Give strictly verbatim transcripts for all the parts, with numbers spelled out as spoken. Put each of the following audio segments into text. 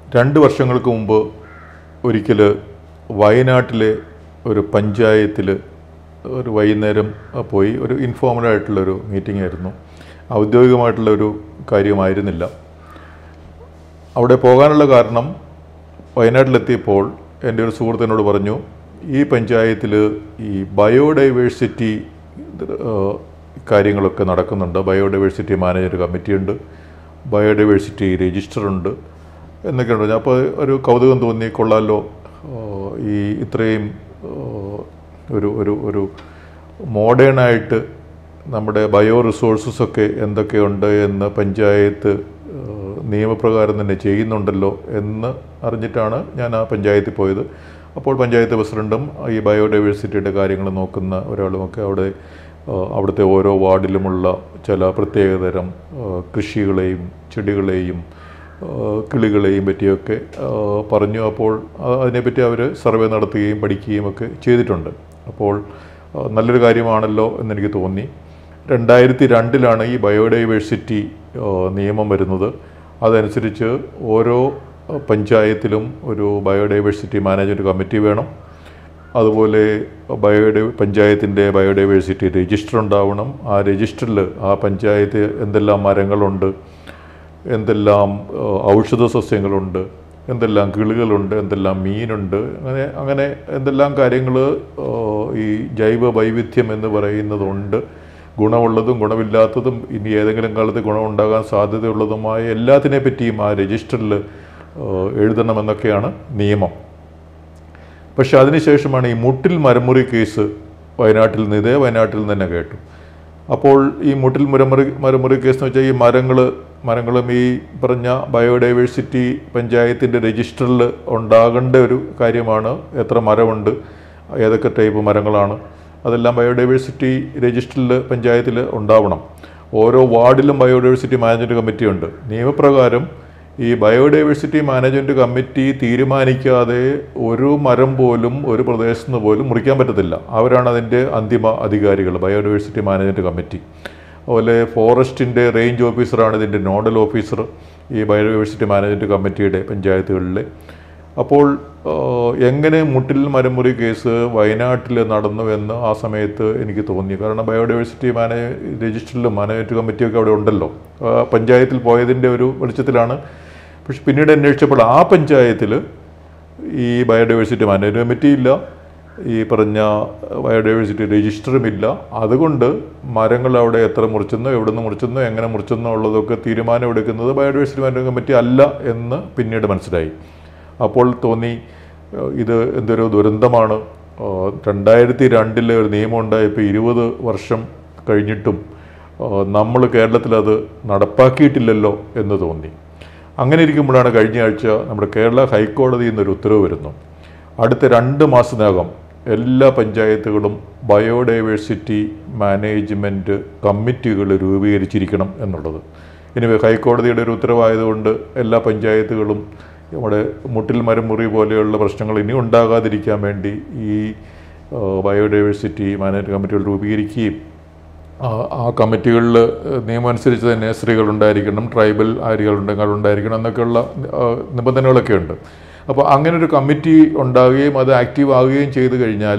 രണ്ട് വർഷങ്ങൾക്ക് മുമ്പ് ഒരിക്കൽ വയനാട്ടിലെ ഒരു പഞ്ചായത്തിൽ ഒരു വൈകുന്നേരം പോയി ഒരു ഇൻഫോർമലായിട്ടുള്ളൊരു മീറ്റിംഗ് ആയിരുന്നു. ഔദ്യോഗികമായിട്ടുള്ളൊരു കാര്യമായിരുന്നില്ല. അവിടെ പോകാനുള്ള കാരണം വയനാട്ടിലെത്തിയപ്പോൾ എൻ്റെ ഒരു സുഹൃത്തിനോട് പറഞ്ഞു, ഈ പഞ്ചായത്തിൽ ഈ ബയോഡൈവേഴ്സിറ്റി കാര്യങ്ങളൊക്കെ നടക്കുന്നുണ്ട്. ബയോഡൈവേഴ്സിറ്റി മാനേജർ കമ്മിറ്റിയുണ്ട്, ബയോഡൈവേഴ്സിറ്റി രജിസ്റ്ററുണ്ട് എന്നൊക്കെ പറഞ്ഞു. അപ്പോൾ ഒരു കൗതുകം തോന്നി, കൊള്ളാമല്ലോ, ഈ ഇത്രയും ഒരു ഒരു ഒരു മോഡേണായിട്ട് നമ്മുടെ ബയോ റിസോഴ്സസൊക്കെ എന്തൊക്കെയുണ്ട് എന്ന് പഞ്ചായത്ത് നിയമപ്രകാരം തന്നെ ചെയ്യുന്നുണ്ടല്ലോ എന്ന് അറിഞ്ഞിട്ടാണ് ഞാൻ ആ പഞ്ചായത്തിൽ പോയത്. അപ്പോൾ പഞ്ചായത്ത് പ്രസിഡൻറ്റും ഈ ബയോഡൈവേഴ്സിറ്റിയുടെ കാര്യങ്ങൾ നോക്കുന്ന ഒരാളുമൊക്കെ അവിടെ അവിടുത്തെ ഓരോ വാർഡിലുമുള്ള ചില പ്രത്യേകതരം കൃഷികളെയും ചെടികളെയും കിളികളെയും പറ്റിയൊക്കെ പറഞ്ഞു. അപ്പോൾ അതിനെപ്പറ്റി അവർ സർവേ നടത്തുകയും പഠിക്കുകയും ഒക്കെ ചെയ്തിട്ടുണ്ട്. അപ്പോൾ നല്ലൊരു കാര്യമാണല്ലോ എന്നെനിക്ക് തോന്നി. രണ്ടായിരത്തി രണ്ടിലാണ് ഈ ബയോഡൈവേഴ്സിറ്റി നിയമം വരുന്നത്. അതനുസരിച്ച് ഓരോ പഞ്ചായത്തിലും ഒരു ബയോഡൈവേഴ്സിറ്റി മാനേജ്മെൻറ്റ് കമ്മിറ്റി വേണം. അതുപോലെ ബയോഡൈ പഞ്ചായത്തിൻ്റെ ബയോഡൈവേഴ്സിറ്റി രജിസ്റ്റർ ഉണ്ടാവണം. ആ രജിസ്റ്ററിൽ ആ പഞ്ചായത്ത് എന്തെല്ലാം മരങ്ങളുണ്ട്, എന്തെല്ലാം ഔഷധ സസ്യങ്ങളുണ്ട്, എന്തെല്ലാം കിളികളുണ്ട്, എന്തെല്ലാം മീനുണ്ട്, അങ്ങനെ അങ്ങനെ എന്തെല്ലാം കാര്യങ്ങൾ ഈ ജൈവ വൈവിധ്യം എന്ന് പറയുന്നതുണ്ട്. ഗുണമുള്ളതും ഗുണമില്ലാത്തതും ഇനി ഏതെങ്കിലും കാലത്ത് ഗുണമുണ്ടാകാൻ സാധ്യതയുള്ളതുമായ എല്ലാത്തിനെ പറ്റിയും ആ രജിസ്റ്ററിൽ എഴുതണമെന്നൊക്കെയാണ് നിയമം. പക്ഷെ അതിനുശേഷമാണ് ഈ മുട്ടിൽ മരമുറി കേസ് വയനാട്ടിൽ നിന്ന് ഇതേ വയനാട്ടിൽ നിന്ന് തന്നെ കേട്ടു. അപ്പോൾ ഈ മുട്ടിൽ മരമുറി മരമുറി കേസ് എന്ന് വെച്ചാൽ ഈ മരങ്ങൾ മരങ്ങളും ഈ പറഞ്ഞ ബയോഡൈവേഴ്സിറ്റി പഞ്ചായത്തിൻ്റെ രജിസ്റ്ററിൽ ഉണ്ടാകേണ്ട ഒരു കാര്യമാണ്. എത്ര മരമുണ്ട്, ഏതൊക്കെ ടൈപ്പ് മരങ്ങളാണ്, അതെല്ലാം ബയോഡൈവേഴ്സിറ്റി രജിസ്റ്ററിൽ പഞ്ചായത്തിൽ ഉണ്ടാവണം. ഓരോ വാർഡിലും ബയോഡൈവേഴ്സിറ്റി മാനേജ്മെൻറ്റ് കമ്മിറ്റി ഉണ്ട്. നിയമപ്രകാരം ഈ ബയോഡൈവേഴ്സിറ്റി മാനേജ്മെൻറ്റ് കമ്മിറ്റി തീരുമാനിക്കാതെ ഒരു മരം പോലും ഒരു പ്രദേശത്ത് നിന്ന് പോലും മുറിക്കാൻ പറ്റത്തില്ല. അവരാണ് അതിൻ്റെ അന്തിമ അധികാരികൾ, ബയോഡൈവേഴ്സിറ്റി മാനേജ്മെൻറ്റ് കമ്മിറ്റി. അതുപോലെ ഫോറസ്റ്റിൻ്റെ റേഞ്ച് ഓഫീസറാണ് ഇതിൻ്റെ നോഡൽ ഓഫീസർ ഈ ബയോഡൈവേഴ്സിറ്റി മാനേജ്മെൻറ്റ് കമ്മിറ്റിയുടെ പഞ്ചായത്തുകളിൽ. അപ്പോൾ എങ്ങനെ മുട്ടിൽ മരമുറി കേസ് വയനാട്ടിൽ നടന്നു എന്ന് ആ സമയത്ത് എനിക്ക് തോന്നി. കാരണം ബയോഡൈവേഴ്സിറ്റി മാനേജ് രജിസ്റ്ററിലും മാനേജ്മെൻറ്റ് കമ്മിറ്റിയൊക്കെ അവിടെ ഉണ്ടല്ലോ. പഞ്ചായത്തിൽ പോയതിൻ്റെ ഒരു വെളിച്ചത്തിലാണ്. പക്ഷെ പിന്നീട് അന്വേഷിച്ചപ്പോൾ ആ പഞ്ചായത്തിൽ ഈ ബയോഡൈവേഴ്സിറ്റി മാനേജ്മെൻറ്റ് കമ്മിറ്റി ഇല്ല, ഈ പറഞ്ഞ ബയോഡൈവേഴ്സിറ്റി രജിസ്റ്ററുമില്ല. അതുകൊണ്ട് മരങ്ങൾ അവിടെ എത്ര മുറിച്ചെന്നോ എവിടെ നിന്ന് മുറിച്ചെന്നോ എങ്ങനെ മുറിച്ചെന്നോ ഉള്ളതൊക്കെ തീരുമാനം എടുക്കുന്നത് ബയോഡൈവേഴ്സിറ്റി മാനേജ്മെൻറ്റ് കമ്മിറ്റി അല്ല എന്ന് പിന്നീട് മനസ്സിലായി. അപ്പോൾ തോന്നി ഇത് എന്തൊരു ദുരന്തമാണ്. രണ്ടായിരത്തി രണ്ടിലെ ഒരു നിയമം ഉണ്ടായപ്പോൾ ഇരുപത് വർഷം കഴിഞ്ഞിട്ടും നമ്മൾ കേരളത്തിലത് നടപ്പാക്കിയിട്ടില്ലല്ലോ എന്ന് തോന്നി. അങ്ങനെ ഇരിക്കുമ്പോഴാണ് കഴിഞ്ഞ ആഴ്ച നമ്മുടെ കേരള ഹൈക്കോടതിയിൽ നിന്നൊരു ഉത്തരവ് വരുന്നു. അടുത്ത രണ്ട് മാസത്തിനകം എല്ലാ പഞ്ചായത്തുകളും ബയോഡൈവേഴ്സിറ്റി മാനേജ്മെൻറ്റ് കമ്മിറ്റികൾ രൂപീകരിച്ചിരിക്കണം എന്നുള്ളത്. ഇനി ഹൈക്കോടതിയുടെ ഒരു ഉത്തരവായതുകൊണ്ട് എല്ലാ പഞ്ചായത്തുകളും നമ്മുടെ മുട്ടിൽ മരം മുറി പോലെയുള്ള പ്രശ്നങ്ങൾ ഇനി ഉണ്ടാകാതിരിക്കാൻ വേണ്ടി ഈ ബയോഡൈവേഴ്സിറ്റി മാനേജ്മെൻറ്റ് കമ്മിറ്റികൾ രൂപീകരിക്കുകയും ആ കമ്മിറ്റികളിൽ നിയമം അനുസരിച്ച് തന്നെ സ്ത്രീകളുണ്ടായിരിക്കണം, ട്രൈബൽ ആര്യകളുണ്ടെങ്കിൽ ഉണ്ടായിരിക്കണം എന്നൊക്കെയുള്ള നിബന്ധനകളൊക്കെ ഉണ്ട്. അപ്പോൾ അങ്ങനെ ഒരു കമ്മിറ്റി ഉണ്ടാവുകയും അത് ആക്റ്റീവ് ആവുകയും ചെയ്തു കഴിഞ്ഞാൽ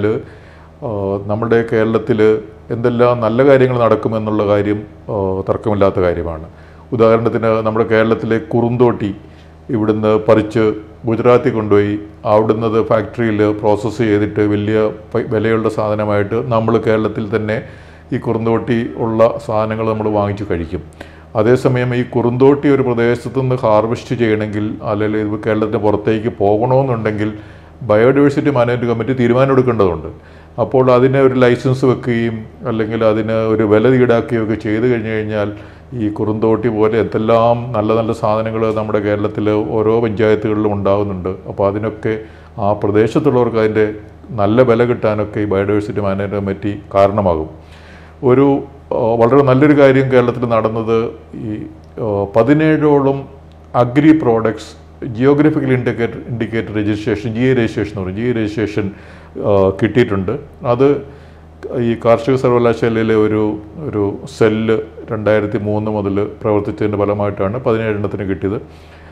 നമ്മുടെ കേരളത്തിൽ എന്തെല്ലാം നല്ല കാര്യങ്ങൾ നടക്കുമെന്നുള്ള കാര്യം തർക്കമില്ലാത്ത കാര്യമാണ്. ഉദാഹരണത്തിന് നമ്മുടെ കേരളത്തിലെ കുറുന്തോട്ടി ഇവിടുന്ന് പറിച്ച് ഗുജറാത്തിൽ കൊണ്ടുപോയി അവിടുന്ന് അത് ഫാക്ടറിയിൽ പ്രോസസ്സ് ചെയ്തിട്ട് വലിയ വിലയുള്ള സാധനമായിട്ട് നമ്മൾ കേരളത്തിൽ തന്നെ ഈ കുറുന്തോട്ടി ഉള്ള സാധനങ്ങൾ നമ്മൾ വാങ്ങിച്ച് കഴിക്കും. അതേസമയം ഈ കുറുന്തോട്ടി ഒരു പ്രദേശത്തു നിന്ന് ഹാർവെസ്റ്റ് ചെയ്യണമെങ്കിൽ അല്ലെങ്കിൽ ഇത് കേരളത്തിന് പുറത്തേക്ക് പോകണമെന്നുണ്ടെങ്കിൽ ബയോഡൈവേഴ്സിറ്റി മാനേജ്മെൻറ്റ് കമ്മിറ്റി തീരുമാനം എടുക്കേണ്ടതുണ്ട്. അപ്പോൾ അതിന് ഒരു ലൈസൻസ് വെക്കുകയും അല്ലെങ്കിൽ അതിന് ഒരു വില ഈടാക്കുകയൊക്കെ ചെയ്തു കഴിഞ്ഞു കഴിഞ്ഞാൽ ഈ കുറുന്തോട്ടി പോലെ എന്തെല്ലാം നല്ല നല്ല സാധനങ്ങൾ നമ്മുടെ കേരളത്തിൽ ഓരോ പഞ്ചായത്തുകളിലും ഉണ്ടാകുന്നുണ്ട്. അപ്പോൾ അതിനൊക്കെ ആ പ്രദേശത്തുള്ളവർക്ക് അതിൻ്റെ നല്ല വില കിട്ടാനൊക്കെ ഈ ബയോഡൈവേഴ്സിറ്റി മാനേജ്മെൻറ്റ് കമ്മിറ്റി കാരണമാകും. ഒരു വളരെ നല്ലൊരു കാര്യം കേരളത്തിൽ നടന്നത്, ഈ പതിനേഴോളം agri products geographical indicator indicator registration G A registration എന്ന് പറയും ജി എ രജിസ്ട്രേഷൻ കിട്ടിയിട്ടുണ്ട്. അത് ഈ കാർഷിക സർവകലാശാലയിലെ ഒരു ഒരു സെല്ല് രണ്ടായിരത്തി മൂന്ന് മുതൽ പ്രവർത്തിച്ചതിൻ്റെ ഫലമായിട്ടാണ് പതിനേഴെണ്ണത്തിന് കിട്ടിയത്.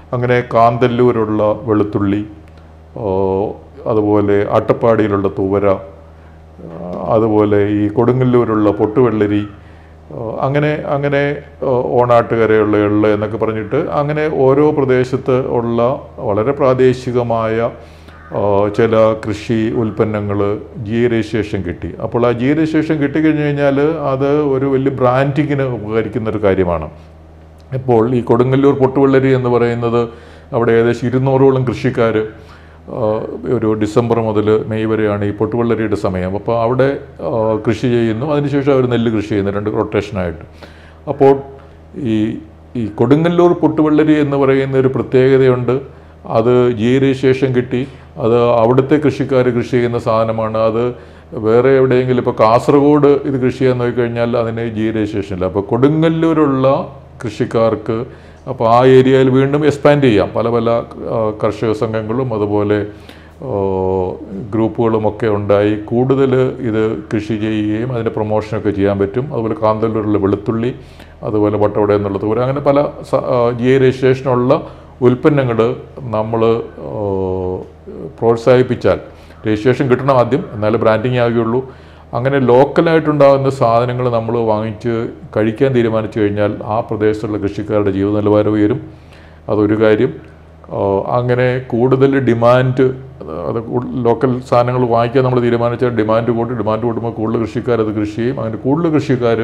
അങ്ങനെ കാന്തല്ലൂരുള്ള വെളുത്തുള്ളി, അതുപോലെ അട്ടപ്പാടിയിലുള്ള തൂവര, അതുപോലെ ഈ കൊടുങ്ങല്ലൂരുള്ള പൊട്ടുവെള്ളരി, അങ്ങനെ അങ്ങനെ ഓണാട്ടുകരയുള്ള എള്ള് എന്നൊക്കെ പറഞ്ഞിട്ട് അങ്ങനെ ഓരോ പ്രദേശത്ത് ഉള്ള വളരെ പ്രാദേശികമായ ചില കൃഷി ഉൽപ്പന്നങ്ങൾ ജി രജിസ്ട്രേഷൻ കിട്ടി. അപ്പോൾ ആ ജി രജിസ്ട്രേഷൻ കിട്ടിക്കഴിഞ്ഞ് കഴിഞ്ഞാൽ അത് ഒരു വലിയ ബ്രാൻഡിങ്ങിന് ഉപകരിക്കുന്നൊരു കാര്യമാണ്. ഇപ്പോൾ ഈ കൊടുങ്ങല്ലൂർ പൊട്ടുവെള്ളരി എന്ന് പറയുന്നത് അവിടെ ഏകദേശം ഇരുന്നൂറോളം കൃഷിക്കാർ ഒരു ഡിസംബർ മുതൽ മെയ് വരെയാണ് ഈ പൊട്ടുവെള്ളരിയുടെ സമയം. അപ്പോൾ അവിടെ കൃഷി ചെയ്യുന്നു, അതിനുശേഷം അവർ നെല്ല് കൃഷി ചെയ്യുന്നു, രണ്ട് റൊട്ടേഷനായിട്ട്. അപ്പോൾ ഈ ഈ കൊടുങ്ങല്ലൂർ പൊട്ടുവെള്ളരി എന്ന് പറയുന്ന ഒരു പ്രത്യേകതയുണ്ട്. അത് ജി രജിസ്ട്രേഷൻ കിട്ടി, അത് അവിടുത്തെ കൃഷിക്കാർ കൃഷി ചെയ്യുന്ന സാധനമാണ്. അത് വേറെ എവിടെയെങ്കിലും ഇപ്പോൾ കാസർഗോഡ് ഇത് കൃഷി ചെയ്യാൻ നോക്കിക്കഴിഞ്ഞാൽ അതിന് ജി രജിസ്ട്രേഷൻ ഇല്ല. അപ്പോൾ കൊടുങ്ങല്ലൂരുള്ള കൃഷിക്കാർക്ക് അപ്പോൾ ആ ഏരിയയിൽ വീണ്ടും എക്സ്പാൻഡ് ചെയ്യാം. പല പല കർഷക സംഘങ്ങളും അതുപോലെ ഗ്രൂപ്പുകളുമൊക്കെ ഉണ്ടായി കൂടുതൽ ഇത് കൃഷി ചെയ്യുകയും അതിൻ്റെ പ്രൊമോഷനൊക്കെ ചെയ്യാൻ പറ്റും. അതുപോലെ കാന്തല്ലൂരിലുള്ള വെളുത്തുള്ളി, അതുപോലെ വട്ടവട എന്നുള്ള തൂവര, അങ്ങനെ പല ജി രജിസ്ട്രേഷനുള്ള ഉൽപ്പന്നങ്ങൾ നമ്മൾ പ്രോത്സാഹിപ്പിച്ചാൽ, രജിസ്ട്രേഷൻ കിട്ടണം ആദ്യം, എന്നാലേ ബ്രാൻഡിങ് ആകുകയുള്ളൂ. അങ്ങനെ ലോക്കലായിട്ടുണ്ടാകുന്ന സാധനങ്ങൾ നമ്മൾ വാങ്ങിച്ച് കഴിക്കാൻ തീരുമാനിച്ചു കഴിഞ്ഞാൽ ആ പ്രദേശത്തുള്ള കൃഷിക്കാരുടെ ജീവിത നിലവാരം ഉയരും. അതൊരു കാര്യം. അങ്ങനെ കൂടുതൽ ഡിമാൻഡ്, അത് ലോക്കൽ സാധനങ്ങൾ വാങ്ങിക്കാൻ നമ്മൾ തീരുമാനിച്ചാൽ ഡിമാൻഡ് കൂട്ടി, ഡിമാൻഡ് കൂട്ടുമ്പോൾ കൂടുതൽ കൃഷിക്കാർ അത് കൃഷി ചെയ്യും. അങ്ങനെ കൂടുതൽ കൃഷിക്കാർ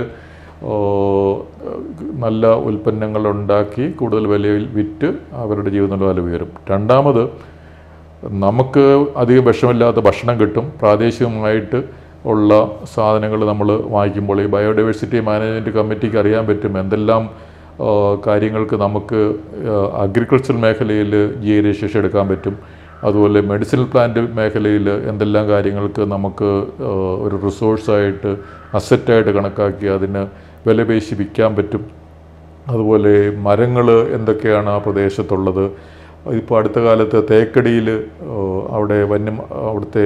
നല്ല ഉൽപ്പന്നങ്ങൾ ഉണ്ടാക്കി കൂടുതൽ വിലയിൽ വിറ്റ് അവരുടെ ജീവിത നിലവാരം ഉയരും. രണ്ടാമത്, നമുക്ക് അധികം വിഷമില്ലാത്ത ഭക്ഷണം കിട്ടും. പ്രാദേശികമായിട്ട് ഉള്ള സാധനങ്ങൾ നമ്മൾ വാങ്ങിക്കുമ്പോൾ ഈ ബയോഡൈവേഴ്സിറ്റി മാനേജ്മെൻറ്റ് കമ്മിറ്റിക്ക് അറിയാൻ പറ്റും എന്തെല്ലാം കാര്യങ്ങൾക്ക് നമുക്ക് അഗ്രികൾച്ചർ മേഖലയിൽ ജി രജിസ്ട്രേഷൻ എടുക്കാൻ പറ്റും. അതുപോലെ മെഡിസിനൽ പ്ലാന്റ് മേഖലയിൽ എന്തെല്ലാം കാര്യങ്ങൾക്ക് നമുക്ക് ഒരു റിസോഴ്സായിട്ട് അസറ്റായിട്ട് കണക്കാക്കി അതിന് വില പേശി വിൽക്കാൻ പറ്റും. അതുപോലെ മരങ്ങൾ എന്തൊക്കെയാണ് ആ പ്രദേശത്തുള്ളത്. ഇപ്പോൾ അടുത്ത കാലത്ത് തേക്കടിയിൽ അവിടെ വന്യം അവിടുത്തെ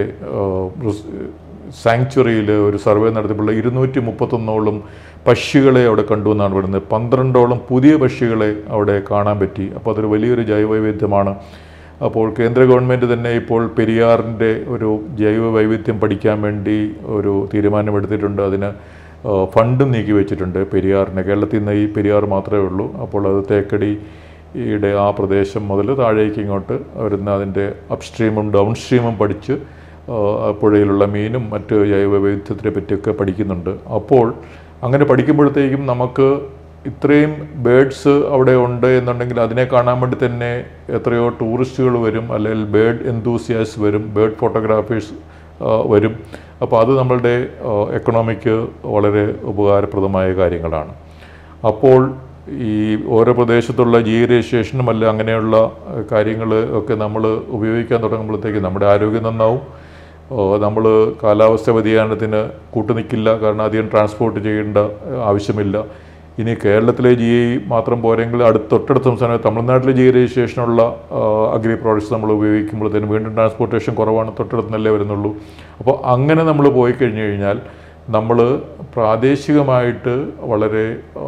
സാങ്ച്വറിയിൽ ഒരു സർവേ നടത്തിയപ്പോൾ ഇരുന്നൂറ്റി മുപ്പത്തൊന്നോളം പക്ഷികളെ അവിടെ കണ്ടു എന്നാണ് പറയുന്നത്. പന്ത്രണ്ടോളം പുതിയ പക്ഷികളെ അവിടെ കാണാൻ പറ്റി. അപ്പോൾ അതൊരു വലിയൊരു ജൈവവൈവിധ്യമാണ്. അപ്പോൾ കേന്ദ്ര ഗവൺമെൻറ് തന്നെ ഇപ്പോൾ പെരിയാറിൻ്റെ ഒരു ജൈവ വൈവിധ്യം പഠിക്കാൻ വേണ്ടി ഒരു തീരുമാനമെടുത്തിട്ടുണ്ട്. അതിന് ഫണ്ടും നീക്കി വെച്ചിട്ടുണ്ട് പെരിയാറിന്. കേരളത്തിൽ നിന്ന് ഈ പെരിയാർ മാത്രമേ ഉള്ളൂ. അപ്പോൾ അത് തേക്കടിയുടെ ആ പ്രദേശം മുതൽ താഴേക്ക് ഇങ്ങോട്ട് വരുന്ന അതിൻ്റെ അപ്സ്ട്രീമും ഡൗൺ സ്ട്രീമും പഠിച്ച് പുഴയിലുള്ള മീനും മറ്റ് ജൈവ വൈവിധ്യത്തിനെ പറ്റിയൊക്കെ പഠിക്കുന്നുണ്ട്. അപ്പോൾ അങ്ങനെ പഠിക്കുമ്പോഴത്തേക്കും നമുക്ക് ഇത്രയും ബേഡ്സ് അവിടെ ഉണ്ട് എന്നുണ്ടെങ്കിൽ അതിനെ കാണാൻ വേണ്ടി തന്നെ എത്രയോ ടൂറിസ്റ്റുകൾ വരും, അല്ലെങ്കിൽ ബേഡ് എന്തൂസിയാസ് വരും, ബേഡ് ഫോട്ടോഗ്രാഫേഴ്സ് വരും. അപ്പോൾ അത് നമ്മളുടെ എക്കണോമിക്ക് വളരെ ഉപകാരപ്രദമായ കാര്യങ്ങളാണ്. അപ്പോൾ ഈ ഓരോ പ്രദേശത്തുള്ള ജി രജിസ്ട്രേഷനും അല്ല അങ്ങനെയുള്ള കാര്യങ്ങൾ ഒക്കെ നമ്മൾ ഉപയോഗിക്കാൻ തുടങ്ങുമ്പോഴത്തേക്ക് നമ്മുടെ ആരോഗ്യം നന്നാവും. നമ്മൾ കാലാവസ്ഥ വ്യതിയാനത്തിന് കൂട്ടുനിൽക്കില്ല, കാരണം അധികം ട്രാൻസ്പോർട്ട് ചെയ്യേണ്ട ആവശ്യമില്ല. ഇനി കേരളത്തിലെ ജി ഐ മാത്രം പോരെങ്കിൽ അടുത്ത തൊട്ടടുത്ത സംസ്ഥാനം തമിഴ്നാട്ടിലെ ജി രജിസ്ട്രേഷനുള്ള അഗ്രി പ്രോഡക്ട്സ് നമ്മൾ ഉപയോഗിക്കുമ്പോഴത്തേനും വീണ്ടും ട്രാൻസ്പോർട്ടേഷൻ കുറവാണ്, തൊട്ടടുത്തുനിന്നല്ലേ വരുന്നുള്ളൂ. അപ്പോൾ അങ്ങനെ നമ്മൾ പോയി കഴിഞ്ഞു കഴിഞ്ഞാൽ നമ്മൾ പ്രാദേശികമായിട്ട് വളരെ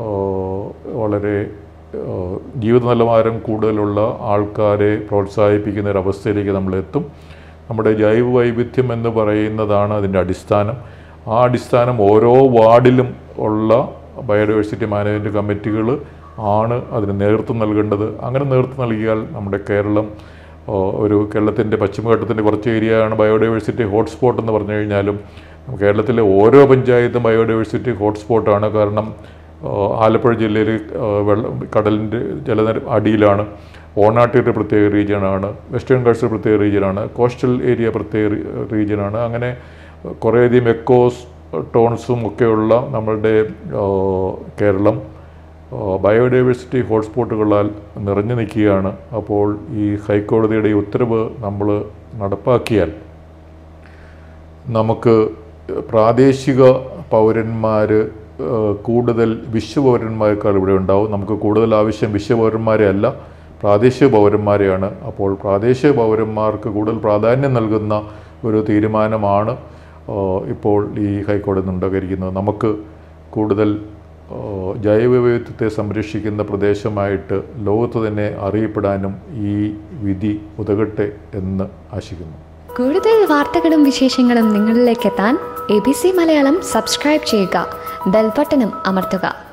വളരെ ജീവിത നിലവാരം കൂടുതലുള്ള ആൾക്കാരെ പ്രോത്സാഹിപ്പിക്കുന്ന ഒരവസ്ഥയിലേക്ക് നമ്മളെത്തും. നമ്മുടെ ജൈവ വൈവിധ്യം എന്ന് പറയുന്നതാണ് അതിൻ്റെ അടിസ്ഥാനം. ആ അടിസ്ഥാനം ഓരോ വാർഡിലും ഉള്ള ബയോഡൈവേഴ്സിറ്റി മാനേജ്മെൻറ്റ് കമ്മിറ്റികൾ ആണ് അതിന് നേതൃത്വം നൽകേണ്ടത്. അങ്ങനെ നേതൃത്വം നൽകിയാൽ നമ്മുടെ കേരളം ഒരു കേരളത്തിൻ്റെ പശ്ചിമഘട്ടത്തിൻ്റെ കുറച്ച് ഏരിയയാണ് ബയോഡൈവേഴ്സിറ്റി ഹോട്ട്സ്പോട്ട് എന്ന് പറഞ്ഞു കഴിഞ്ഞാലും കേരളത്തിലെ ഓരോ പഞ്ചായത്തും ബയോഡൈവേഴ്സിറ്റി ഹോട്ട്സ്പോട്ടാണ്. കാരണം ആലപ്പുഴ ജില്ലയിൽ വെള്ളം കടലിൻ്റെ ജലനിര അടിയിലാണ്, ഓണാട്ടിയുടെ പ്രത്യേക റീജിയനാണ്, വെസ്റ്റേൺ ഗൾസ് പ്രത്യേക റീജിയനാണ്, കോസ്റ്റൽ ഏരിയ പ്രത്യേക റീജിയനാണ്. അങ്ങനെ കുറേയധികം എക്കോസ് ടോൺസും ഒക്കെയുള്ള നമ്മളുടെ കേരളം ബയോഡൈവേഴ്സിറ്റി ഹോട്ട്സ്പോട്ടുകളാൽ നിറഞ്ഞു നിൽക്കുകയാണ്. അപ്പോൾ ഈ ഹൈക്കോടതിയുടെ ഈ ഉത്തരവ് നമ്മൾ നടപ്പാക്കിയാൽ നമുക്ക് പ്രാദേശിക പൗരന്മാർ കൂടുതൽ വിശ്വപൗരന്മാരെക്കാൾ ഇവിടെ ഉണ്ടാവും. നമുക്ക് കൂടുതൽ ആവശ്യം വിശ്വപൗരന്മാരെ അല്ല, പ്രാദേശിക പൗരന്മാരെയാണ്. അപ്പോൾ പ്രാദേശിക പൗരന്മാർക്ക് കൂടുതൽ പ്രാധാന്യം നൽകുന്ന ഒരു തീരുമാനമാണ് ഇപ്പോൾ ഈ ഹൈക്കോടതി ഉണ്ടാക്കിയിരിക്കുന്നത്. നമുക്ക് കൂടുതൽ ജൈവവൈവിധ്യത്തെ സംരക്ഷിക്കുന്ന പ്രദേശമായിട്ട് ലോകത്ത് തന്നെ അറിയപ്പെടാനും ഈ വിധി ഉതകട്ടെ എന്ന് ആശിക്കുന്നു. കൂടുതൽ വാർത്തകളും വിശേഷങ്ങളും നിങ്ങളിലേക്ക് എത്താൻ A B C Malayalam subscribe ചെയ്യുക, ബെൽ ബട്ടണും അമർത്തുക.